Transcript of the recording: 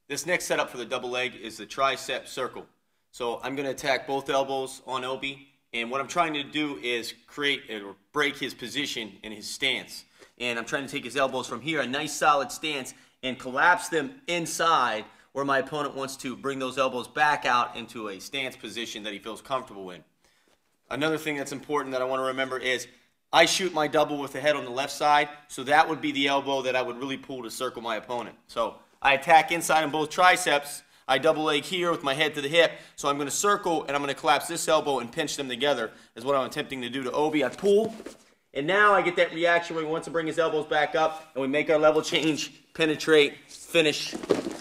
This next setup for the double leg is the tricep circle. So I'm going to attack both elbows on Obi, and what I'm trying to do is create or break his position and his stance. And I'm trying to take his elbows from here, a nice solid stance, and collapse them inside where my opponent wants to bring those elbows back out into a stance position that he feels comfortable in. Another thing that's important that I want to remember is I shoot my double with the head on the left side, so that would be the elbow that I would really pull to circle my opponent. So I attack inside on both triceps. I double leg here with my head to the hip, so I'm going to circle and I'm going to collapse this elbow and pinch them together is what I'm attempting to do to Obi. I pull, and now I get that reaction where he wants to bring his elbows back up, and we make our level change, penetrate, finish,